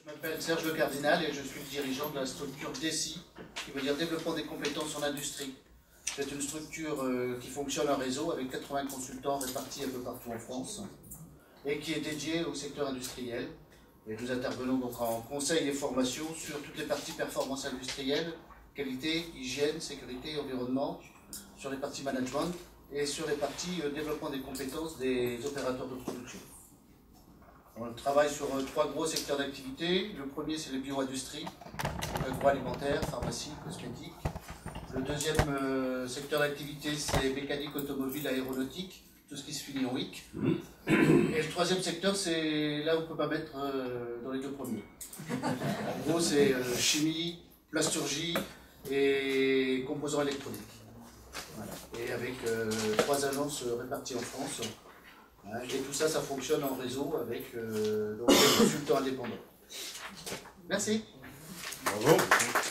Je m'appelle Serge Le Cardinal et je suis le dirigeant de la structure DECI, qui veut dire Développement des compétences en industrie. C'est une structure qui fonctionne en réseau avec 80 consultants répartis un peu partout en France et qui est dédiée au secteur industriel. Et nous intervenons donc en conseil et formation sur toutes les parties performance industrielle, qualité, hygiène, sécurité et environnement, sur les parties management et sur les parties développement des compétences des opérateurs de production. On travaille sur 3 gros secteurs d'activité. Le premier, c'est les bio-industries, agroalimentaire, pharmacie, cosmétique. Le deuxième secteur d'activité, c'est mécanique automobile, aéronautique, tout ce qui se finit en WIC. Et le troisième secteur, c'est là où on ne peut pas mettre dans les 2 premiers. En gros, c'est chimie, plasturgie et composants électroniques. Voilà. Et avec 3 agences réparties en France. Et tout ça, ça fonctionne en réseau avec donc, des consultants indépendants. Merci. Bravo.